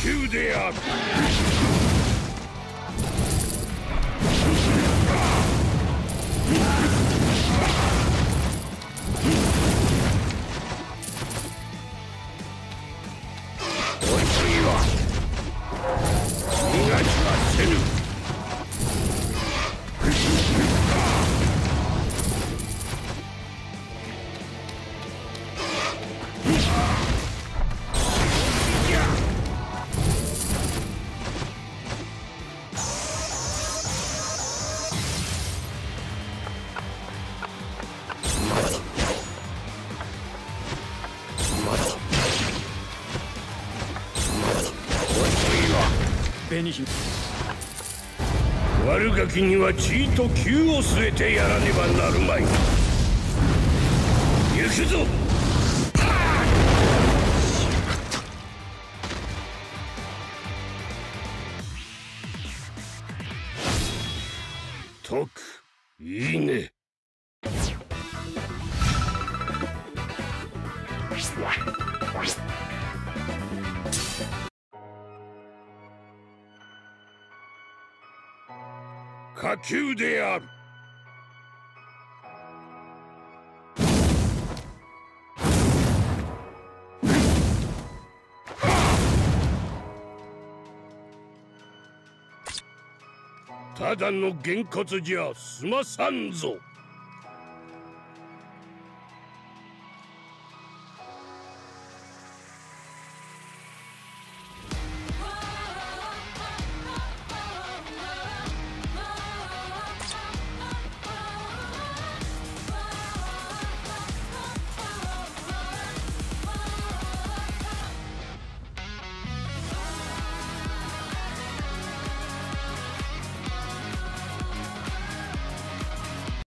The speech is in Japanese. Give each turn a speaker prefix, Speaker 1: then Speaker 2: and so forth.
Speaker 1: 球である。悪ガキには地位と急を据えてやらねばなるまい。行くぞ。とくいいね。火球である。ただのげんこつじゃ済まさんぞ。